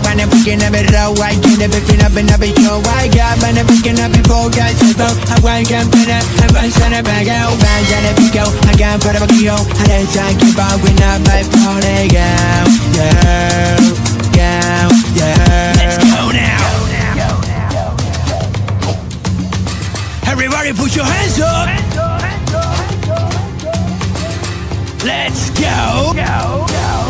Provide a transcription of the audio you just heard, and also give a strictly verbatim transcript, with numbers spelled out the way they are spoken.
when I'm picking up a row, I can't ever pin up another show. I got when I'm picking up before guys to go. I want to pin up, I want to back out, man, and if you go, I can't put up a key on. I didn't try to keep on with up my phone again. Yeah, yeah, yeah. Let's go now. Everybody put your hands up. Let's go.